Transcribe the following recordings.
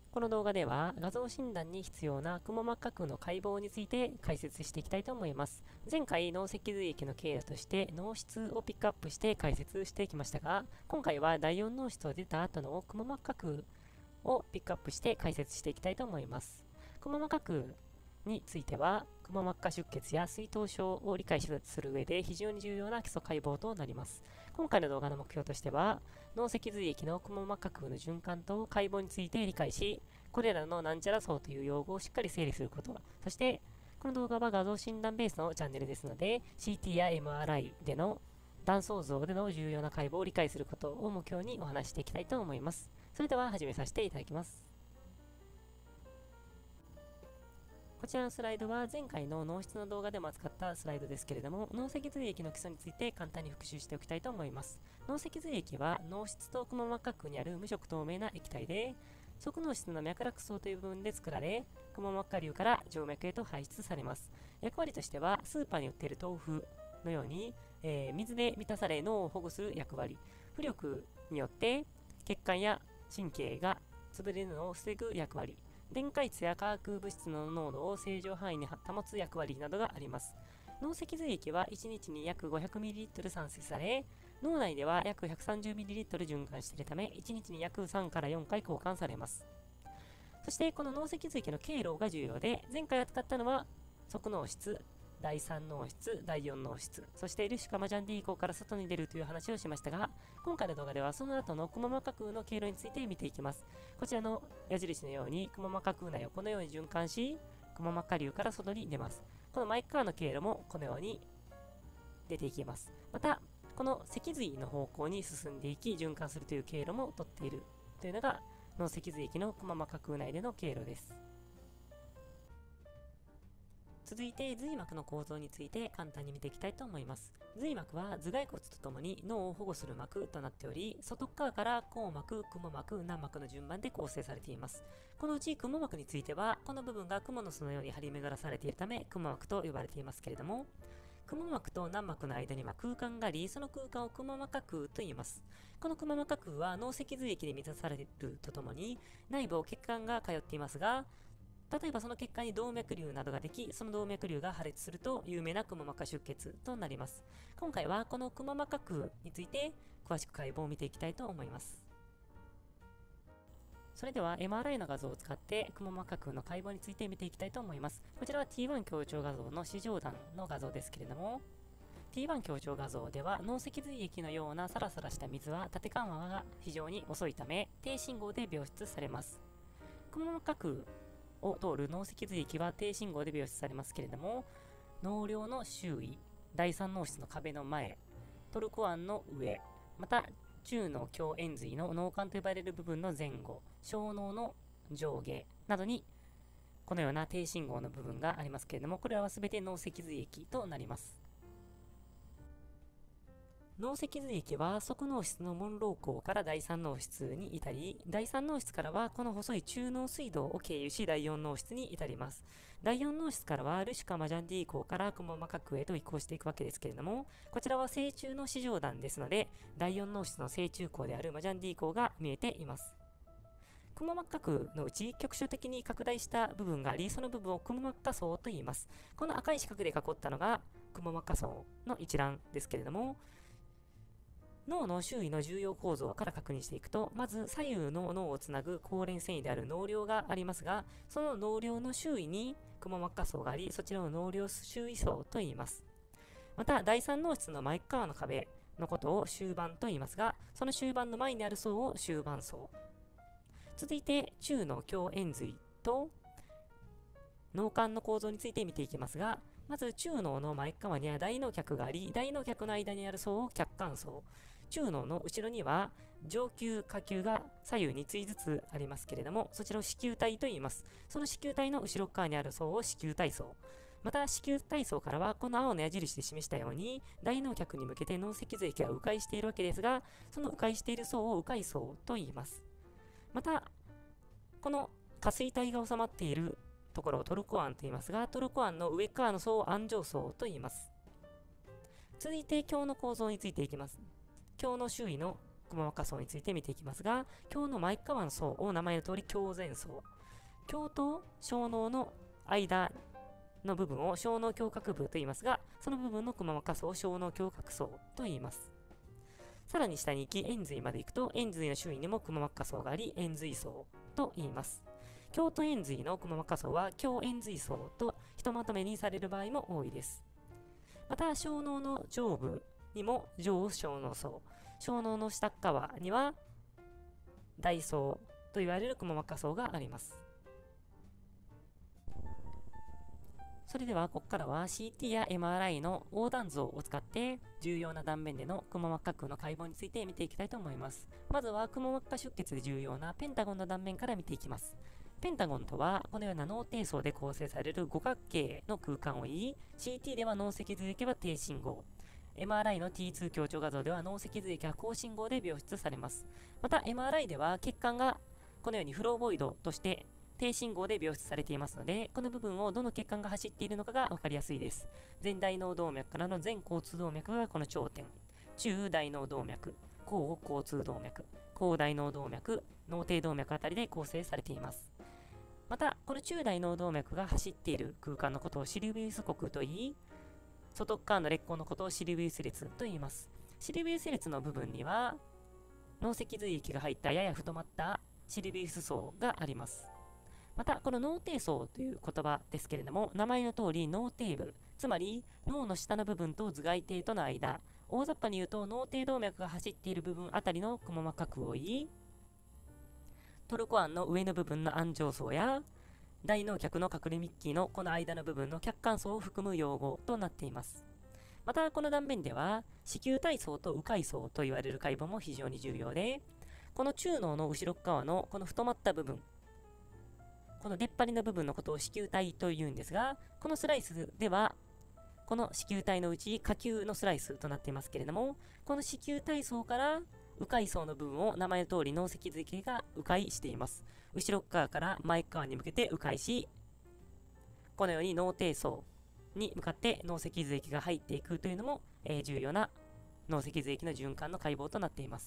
この動画では画像診断に必要なくも膜下腔の解剖について解説していきたいと思います。前回脳脊髄液の経路として脳室をピックアップして解説してきましたが、今回は第4脳室を出た後のくも膜下腔をピックアップして解説していきたいと思います。くも膜下腔については、くも膜下出血や水頭症を理解する上で非常に重要な基礎解剖となります。今回の動画の目標としては、脳脊髄液のくも膜下腔の循環と解剖について理解し、これらのなんちゃら層という用語をしっかり整理すること。そして、この動画は画像診断ベースのチャンネルですので、CT や MRI での断層像での重要な解剖を理解することを目標にお話していきたいと思います。それでは始めさせていただきます。こちらのスライドは前回の脳室の動画でも扱ったスライドですけれども、脳脊髄液の基礎について簡単に復習しておきたいと思います。脳脊髄液は脳室とくも膜下腔にある無色透明な液体で、側脳室の脈絡層という部分で作られ、くも膜下流から静脈へと排出されます。役割としては、スーパーに売っている豆腐のように、水で満たされ脳を保護する役割、浮力によって血管や神経が潰れるのを防ぐ役割、電解質や化学物質の濃度を正常範囲に保つ役割などがあります。脳脊髄液は1日に約 500ml 産生され、脳内では約 130ml 循環しているため、1日に約3から4回交換されます。そしてこの脳脊髄液の経路が重要で、前回扱ったのは側脳室、第3脳室、第4脳室、そしてルシュカマジャンディーコから外に出るという話をしましたが、今回の動画ではその後のくも膜下腔の経路について見ていきます。こちらの矢印のようにくも膜下腔内をこのように循環し、くも膜下流から外に出ます。このマイカーの経路もこのように出ていきます。また、この脊髄の方向に進んでいき、循環するという経路もとっているというのが脳脊髄液のくも膜下腔内での経路です。続いて髄膜の構造について簡単に見ていきたいと思います。髄膜は頭蓋骨とともに脳を保護する膜となっており、外側から硬膜、くも膜、軟膜の順番で構成されています。このうちくも膜については、この部分がクモの巣のように張り巡らされているため、くも膜と呼ばれていますけれども、くも膜と軟膜の間には空間があり、その空間をくも膜下腔と言います。このくも膜下腔は脳脊髄液で満たされるとともに、内部を血管が通っていますが、例えばその血管に動脈瘤などができ、その動脈瘤が破裂すると有名なくも膜下出血となります。今回はこのくも膜下腔について詳しく解剖を見ていきたいと思います。それでは MRI の画像を使ってくも膜下腔の解剖について見ていきたいと思います。こちらは T1 強調画像の視上段の画像ですけれども、T1 強調画像では脳脊髄液のようなサラサラした水は縦緩和が非常に遅いため低信号で描出されます。くも膜下腔を通る脳脊髄液は低信号で描出されますけれども、脳梁の周囲、第三脳室の壁の前、トルコ湾の上、また中脳胸円髄の脳幹と呼ばれる部分の前後、小脳の上下などにこのような低信号の部分がありますけれども、これらは全て脳脊髄液となります。脳脊髄液は側脳室の門廊口から第3脳室に至り、第3脳室からはこの細い中脳水道を経由し第4脳室に至ります。第4脳室からはルシュカマジャンディー口からくも膜下腔へと移行していくわけですけれども、こちらは正中の視上段ですので、第4脳室の正中口であるマジャンディー口が見えています。くも膜下腔のうち局所的に拡大した部分があり、その部分をくも膜下層と言います。この赤い四角で囲ったのがくも膜下層の一覧ですけれども、脳の周囲の重要構造から確認していくと、まず左右の脳をつなぐ後連繊維である脳梁がありますが、その脳梁の周囲にくも膜下層があり、そちらを脳梁周囲層と言います。また、第三脳室の前側の壁のことを終盤と言いますが、その終盤の前にある層を終盤層。続いて、中脳胸円髄と脳幹の構造について見ていきますが、まず中脳の前側には大脳脚があり、大脳脚の間にある層を脚管層。中脳の後ろには上球下球が左右に対ずつありますけれども、そちらを子宮体と言います。その子宮体の後ろ側にある層を子宮体層。また子宮体層からはこの青の矢印で示したように大脳脚に向けて脳脊髄液が迂回しているわけですが、その迂回している層を迂回層と言います。またこの下垂体が収まっているところをトルコ湾と言いますが、トルコ湾の上側の層を安上層と言います。続いて胸の構造についていきます。胸の周囲のくも膜下層について見ていきますが、今日の前側の層を名前の通り胸前層。胸と小脳の間の部分を小脳胸郭部と言いますが、その部分のくも膜下層を小脳胸郭層と言います。さらに下に行き、延髄まで行くと、延髄の周囲にもくも膜下層があり、延髄層と言います。胸と延髄のくも膜下層は胸延髄層とひとまとめにされる場合も多いです。また、小脳の上部にも上小脳層、小脳の下側には大層と言われるくも膜下層があります。それでは、ここからは CT や MRI の横断図を使って重要な断面でのくも膜下腔の解剖について見ていきたいと思います。まずは、くも膜下出血で重要なペンタゴンの断面から見ていきます。ペンタゴンとは、このような脳底層で構成される五角形の空間を言い、CT では脳脊髄液は低信号、MRI の T2 強調画像では脳脊髄液は高信号で描出されます。また MRI では血管がこのようにフローボイドとして低信号で描出されていますので、この部分をどの血管が走っているのかが分かりやすいです。前大脳動脈からの前交通動脈がこの頂点、中大脳動脈、後交通動脈、後大脳動脈、脳底動脈あたりで構成されています。また、この中大脳動脈が走っている空間のことをシルビウス国と言い、外側の裂痕のことをシルビウス列と言います。シルビウス列の部分には、脳脊髄液が入ったやや太まったシルビウス層があります。また、この脳底層という言葉ですけれども、名前の通り脳底部、つまり脳の下の部分と頭蓋底との間、大雑把に言うと脳底動脈が走っている部分あたりのくも膜下腔を言い、トルコ湾の上の部分の安上層や、大脳脚の隠れミッキーのこの間の部分の脚管層を含む用語となっています。また、この断面では、子宮体層と迂回層と言われる解剖も非常に重要で、この中脳の後ろ側のこの太まった部分、この出っ張りの部分のことを子宮体というんですが、このスライスでは、この子宮体のうち下丘のスライスとなっていますけれども、この子宮体層から迂回層の部分を名前の通り脳脊髄液が迂回しています。後ろ側から前側に向けて迂回し、このように脳底層に向かって脳脊髄液が入っていくというのも、重要な脳脊髄液の循環の解剖となっています。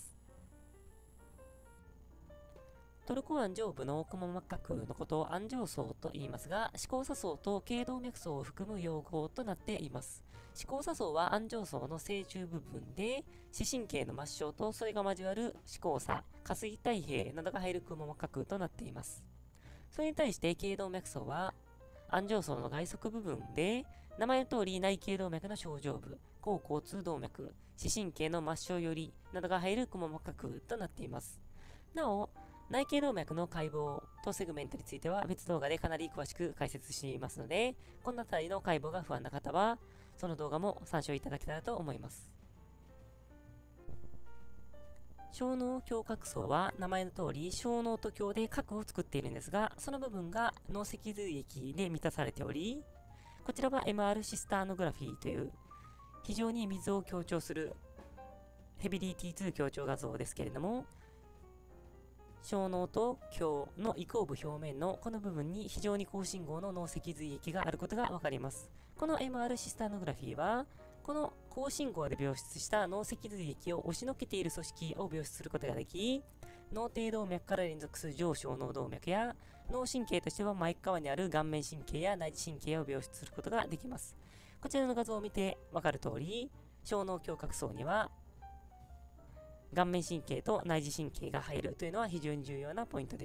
トルコ湾上部のくも膜下腔のことを安上層と言いますが、視交差層と頸動脈層を含む用語となっています。視交差層は安上層の正中部分で、視神経の末梢とそれが交わる視交差、下垂体兵などが入るくも膜下腔となっています。それに対して頸動脈層は、安上層の外側部分で、名前の通り内頸動脈の小上部、後交通動脈、視神経の末梢寄りなどが入るくも膜下腔となっています。なお、内頸動脈の解剖とセグメントについては別動画でかなり詳しく解説していますので、この辺りの解剖が不安な方は、その動画も参照いただけたらと思います。小脳胸郭層は名前の通り小脳と胸で核を作っているんですが、その部分が脳脊髄液で満たされており、こちらは MR シスターノグラフィーという非常に水を強調するヘビリティ2強調画像ですけれども、小脳と胸の移行部表面のこの部分に非常に高信号の脳脊髄液があることがわかります。この MR シスターノグラフィーは、この高信号で描出した脳脊髄液を押しのけている組織を描出することができ、脳底動脈から連続する上小脳動脈や、脳神経としては前側にある顔面神経や内耳神経を描出することができます。こちらの画像を見てわかる通り、小脳胸郭層には、顔面神経と内耳神経が入るというのは非常に重要なポイントです。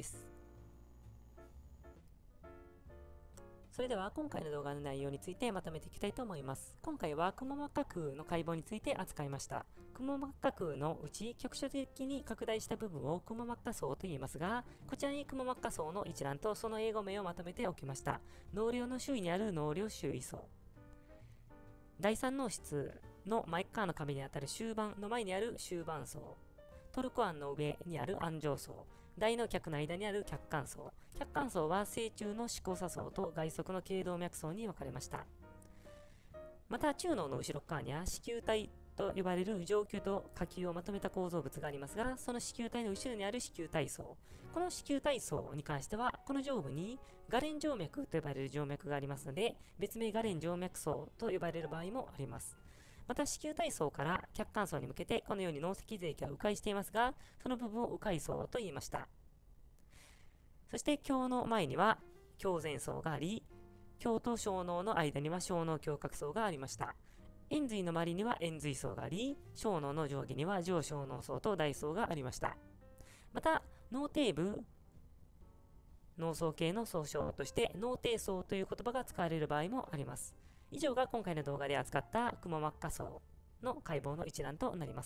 それでは今回の動画の内容についてまとめていきたいと思います。今回はくも膜下腔の解剖について扱いました。くも膜下腔のうち局所的に拡大した部分をくも膜下層と言いますが、こちらにくも膜下層の一覧とその英語名をまとめておきました。脳梁の周囲にある脳梁周囲層。第三脳室の前側の壁にあたる終盤の前にある終盤層。トルコ湾の上にある安上層。大脳脚の間にある脚管層。脚管層は正中の視交差層と外側の頸動脈層に分かれました。また中脳の後ろ側には子宮体と呼ばれる上丘と下丘をまとめた構造物がありますが、その子宮体の後ろにある子宮体層。この子宮体層に関しては、この上部にガレン静脈と呼ばれる静脈がありますので、別名ガレン静脈層と呼ばれる場合もあります。 また子宮体層から脚管層に向けてこのように脳脊髄液は迂回していますが、その部分を迂回層と言いました。そして胸の前には胸前層があり、胸と小脳の間には小脳胸郭層がありました。円髄の周りには円髄層があり、小脳の上下には上小脳層と大層がありました。また、脳底部、脳層系の総称として脳底層という言葉が使われる場合もあります。以上が今回の動画で扱ったくも膜下層の解剖の一覧となります。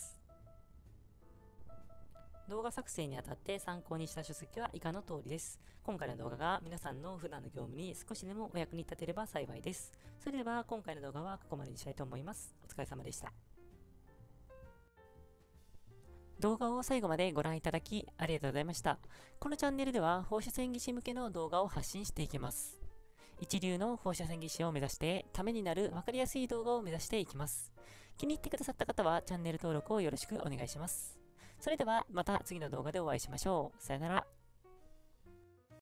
動画作成にあたって参考にした書籍は以下の通りです。今回の動画が皆さんの普段の業務に少しでもお役に立てれば幸いです。それでは今回の動画はここまでにしたいと思います。お疲れ様でした。動画を最後までご覧いただきありがとうございました。このチャンネルでは放射線技師向けの動画を発信していきます。一流の放射線技師を目指してためになる分かりやすい動画を目指していきます。気に入ってくださった方はチャンネル登録をよろしくお願いします。それではまた次の動画でお会いしましょう。さよなら。